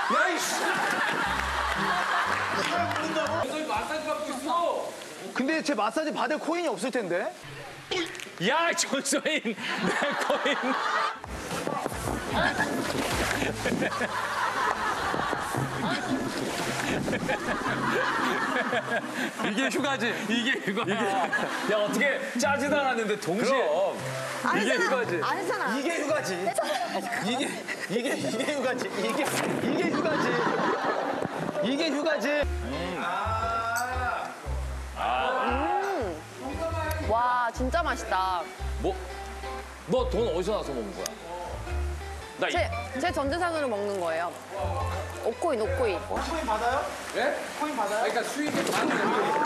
야, 이씨! 저기 마사지 받고 있어! 근데 제 마사지 받을 코인이 없을 텐데? 야, 전소인! 내 코인! 이게 휴가지. 이게 휴가야. 야, 어떻게 짜지도 않았는데 동시에. 이게 휴가지. 안 했잖아. 이게 휴가지. 이게 휴가지. 이게 휴가지. 이게 휴가지. 와, 진짜 맛있다. 뭐? 너 돈 어디서 나서 먹는 거야? 나 제 전재산으로 먹는 거예요. 오코인, 오코인. 코인 받아요? 예? 코인 받아요? 그러니까 수익의 반을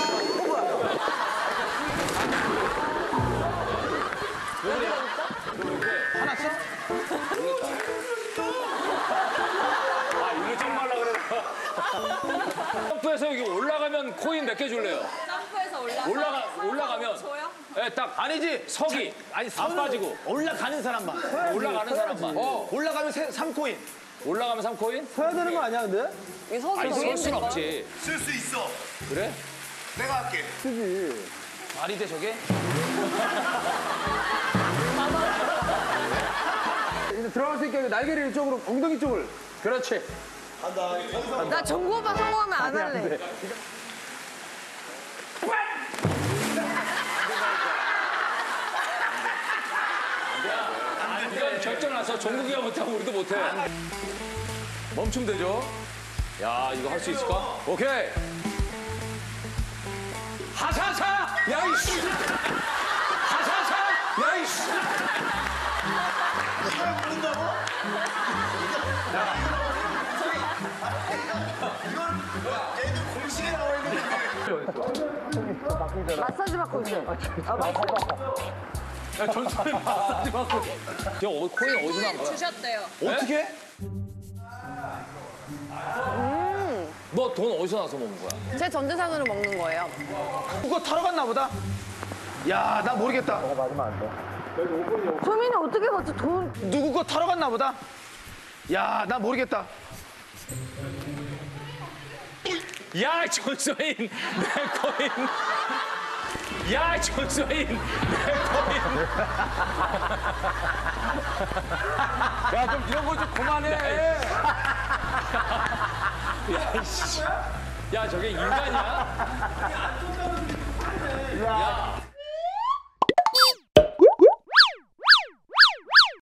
화났어? 아, 이거 좀 말라 그래. 점프해서 여기 올라가면 코인 몇 개 줄래요? 점프해서 올라가면. 줘요? 예, 딱 아니지. 석이. 아니, 안 빠지고. 올라가는 사람만. 올라가는 사람만. 올라가면 3코인. 올라가면 3코인? 써야 되는 거 아니야, 근데? 이 서서 아니, 쓸 순 없지. 쓸 수 있어. 그래? 내가 할게. 말이 돼, 저게? 이제 들어갈 수 있게 날개를 이쪽으로, 엉덩이 쪽을. 그렇지. 나 정구 오빠 성공하면 안 할래. 이건 결정 났어. 종국이가 못하고 우리도 못해. 멈추면 되죠? 야, 이거 할 수 있을까? 오케이. 하사사! 야, 이씨! 하사사! 야, 이씨! 먹는다고? 이건 얘들 공식에 나와 있는 마사지 받고 있어. 야, 전소리 마사지 받고. 야, 코인 어디서 난 거야? 주셨대요. 어떻게? 너 돈 어디서 나서 먹는 거야? 제 전재산으로 먹는 거예요. 그거 타러 갔나 보다. 야, 나 모르겠다. 소민이 어떻게 봤지? 돈. 누구 거 타러 갔나 보다. 야, 나 모르겠다. 야, 전소인! 내 코인! 야, 전소인! 내 코인! 야, 좀 이런 거 좀 그만해! 야, 이씨. 야, 저게 인간이야? 야,